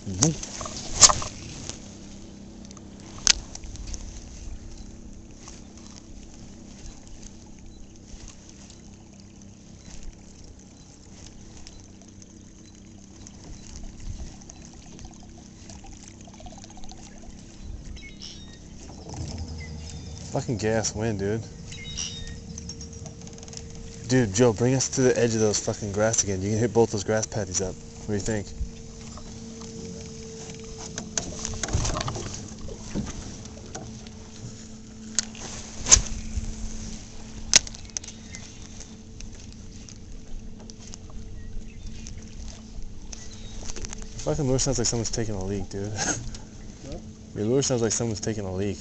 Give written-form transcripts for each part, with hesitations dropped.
Fucking gas wind, dude. Dude, Joe, bring us to the edge of those fucking grass again. You can hit both those grass patties up. What do you think? Fucking lure sounds like someone's taking a leak, dude. What? Your lure sounds like someone's taking a leak.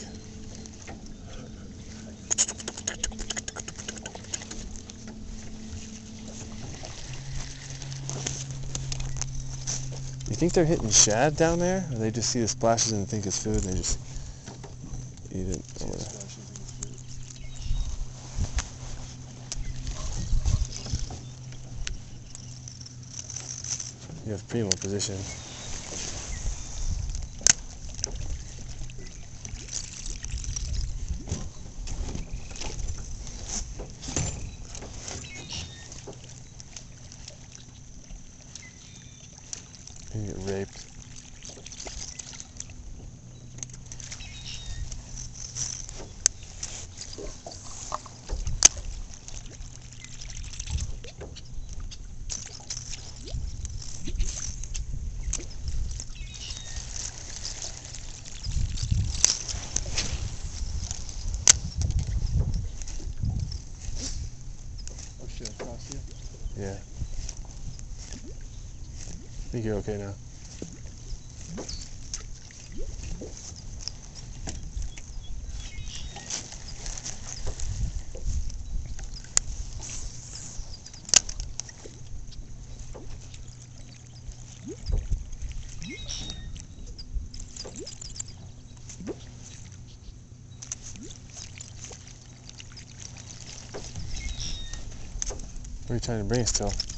You think they're hitting shad down there? Or they just see the splashes and think it's food and they just eat it? Or whatever. You have primo position. You get raped. Oh shit, I crossed you. Yeah. I think you're okay now. What are you trying to bring us till?